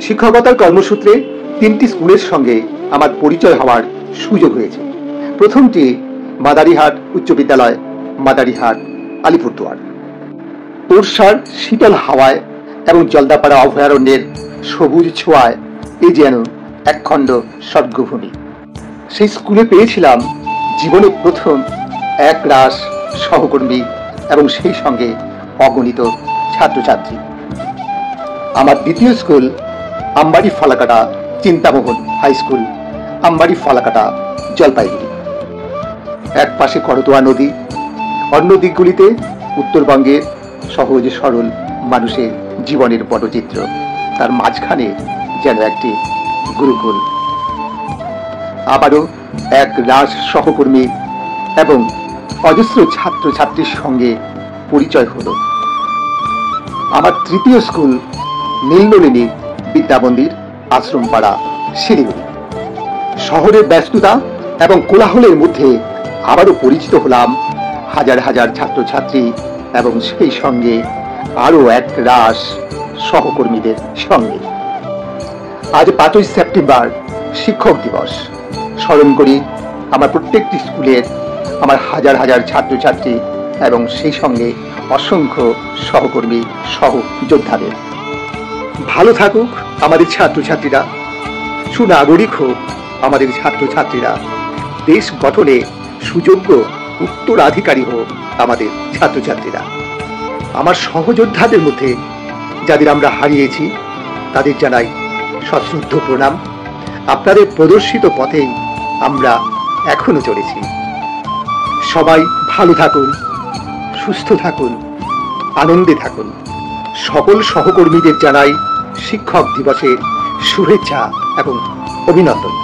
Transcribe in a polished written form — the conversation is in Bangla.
শিক্ষকতার কর্মসূত্রে 3টি স্কুলের সঙ্গে আমার পরিচয় হওয়ার সুযোগ হয়েছে। প্রথমটি মাদারিহাট উচ্চ বিদ্যালয়, মাদারিহাট, আলিপুরদুয়ার। তোরসার শীতল হাওয়ায় এবং জলদাপাড়া অভয়ারণ্যের সবুজ ছোঁয়ায় এ যেন একখণ্ড স্বর্গভূমি। সেই স্কুলে পেয়েছিলাম জীবনে প্রথম একরাশ সহকর্মী এবং সেই সঙ্গে অগণিত ছাত্রছাত্রী। আমার দ্বিতীয় school Ambari Falakata Chintamohan high school, Ambari Falakata, Jalpaiguri. এক পাশে করতোয়া নদী, অন্য দিকগুলিতে উত্তরবঙ্গের সহজ সরল মানুষের জীবনের পটচিত্র, তার মাঝখানে যেন একটি গুরুকুল। আবারও এক রাশ সহকর্মী এবং অজস্র ছাত্রছাত্রীর সঙ্গে পরিচয় হলো। আমার তৃতীয় স্কুল নীলনলিনী বিদ্যামন্দির, আশ্রমপাড়া, শিলিগুড়ি। শহরের ব্যস্ততা এবং কোলাহলের মধ্যে আবারও পরিচিত হলাম হাজার হাজার ছাত্রছাত্রী এবং সেই সঙ্গে আরও এক রাশ সহকর্মীদের সঙ্গে। আজ 5ই সেপ্টেম্বর শিক্ষক দিবস। স্মরণ করি আমার প্রত্যেকটি স্কুলের আমার হাজার হাজার ছাত্রছাত্রী এবং সেই সঙ্গে অসংখ্য সহকর্মী সহযোদ্ধাদের। ভালো থাকুক আমাদের ছাত্রছাত্রীরা, সুনাগরিক হোক আমাদের ছাত্রছাত্রীরা, দেশ গঠনে সুযোগ্য উত্তরাধিকারী হোক আমাদের ছাত্রছাত্রীরা। আমার সহযোদ্ধাদের মধ্যে যাদের আমরা হারিয়েছি তাদের জানাই সশ্রদ্ধ প্রণাম। আপনাদের প্রদর্শিত পথেই আমরা এখনো চলেছি। সবাই ভালো থাকুন, সুস্থ থাকুন, আনন্দে থাকুন। সকল সহকর্মীদের জানাই শিক্ষক দিবসের শুভেচ্ছা এবং অভিনন্দন।